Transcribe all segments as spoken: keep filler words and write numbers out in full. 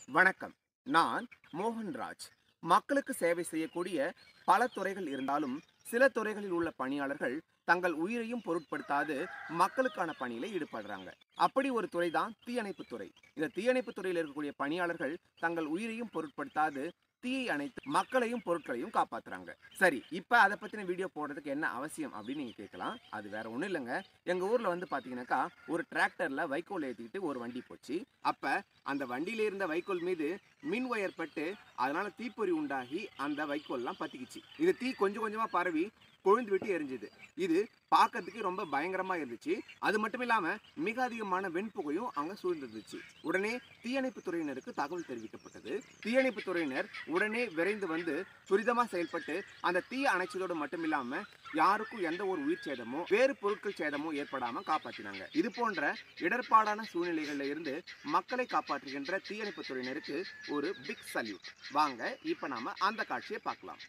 வணக்கம். நான் மோகன்ராஜ். மக்களுக்கு சேவை செய்யக்கூடிய பல துறைகள் இருந்தாலும் சில துறைகளில் உள்ள பணியாளர்கள் தங்கள் உயிரையும் பொருட்படுத்தாது மக்களுக்கான பணியில ஈடுபடுறாங்க. அப்படி ஒரு துறை தான் தீயணைப்பு துறை. இந்த தீயணைப்பு துறையில் இருக்கக்கூடிய பணியாளர்கள் தங்கள் உயிரையும் பொருட்படுத்தாது தீயை அணைத்து மக்களையும் பொருட்களையும் காப்பாத்துறாங்க. சரி, இப்ப அதை பத்தின வீடியோ போடுறதுக்கு என்ன அவசியம் அப்படின்னு நீங்க கேட்கலாம். அது வேற ஒண்ணும் இல்லைங்க. எங்க ஊர்ல வந்து பாத்தீங்கன்னாக்கா ஒரு டிராக்டர்ல வைக்கோல் ஏற்றிக்கிட்டு ஒரு வண்டி போச்சு. அப்ப அந்த வண்டியில இருந்த வைக்கோல் மீது மின் ஒயர் பட்டு அதனால தீப்பொறி உண்டாகி அந்த வைக்கோல்லாம் பத்திக்கிச்சு. இது தீ கொஞ்சம் கொஞ்சமா பரவி கொழுந்து விட்டு எரிஞ்சுது. இது பார்க்கறதுக்கு ரொம்ப பயங்கரமா இருந்துச்சு. அது மட்டும் இல்லாம மிக அதிகமான வெண்புகையும் அங்க சூழ்ந்துருந்துச்சு. உடனே தீயணைப்பு துறையினருக்கு தகவல் தெரிவிக்கப்பட்டது. தீயணைப்பு துறையினர் உடனே விரைந்து வந்து துரிதமா செயல்பட்டு அந்த தீயை அணைச்சதோடு மட்டும் இல்லாம யாருக்கும் எந்த ஒரு உயிர் சேதமோ வேறு பொருட்கள் சேதமோ ஏற்படாம காப்பாற்றினாங்க. இது போன்ற இடர்பாடான சூழ்நிலைகள்ல இருந்து மக்களை காப்பாற்றுகின்ற தீயணைப்பு துறையினருக்கு ஒரு பிக் சல்யூட். வாங்க இப்ப நாம அந்த காட்சியை பார்க்கலாம்.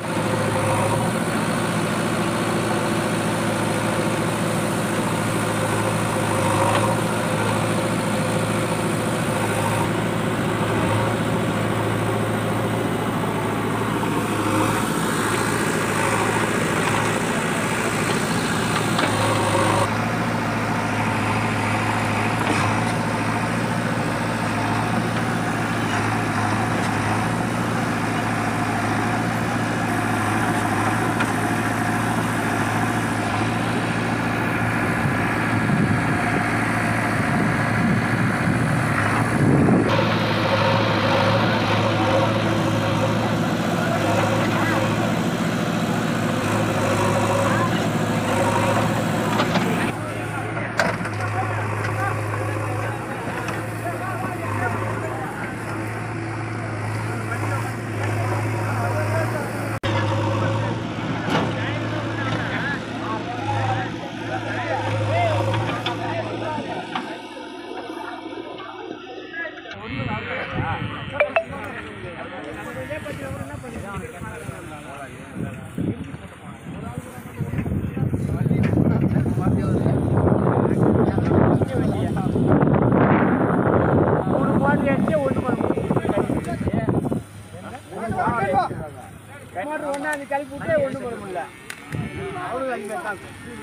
கல்புட்டே ஒண்ணு போட முடியல. அவ்வளவு அங்க தான்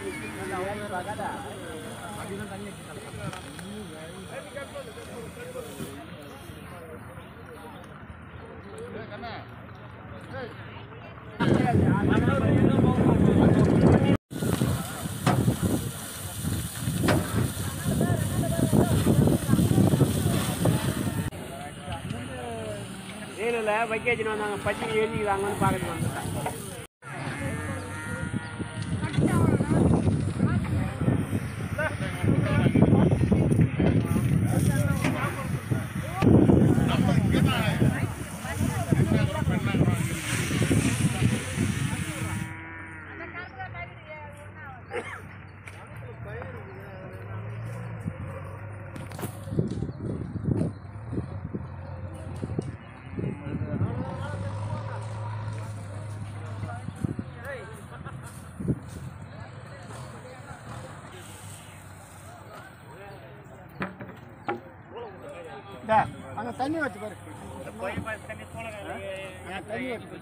வேலையில் வைக்கேஜன் வந்தாங்க. பச்சை எழுதிக்கிறாங்கன்னு பார்க்கறது வந்துட்டாங்க. அங்க தண்ணி வச்சு பாரு. தண்ணி வச்சு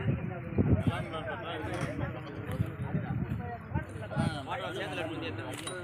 வேற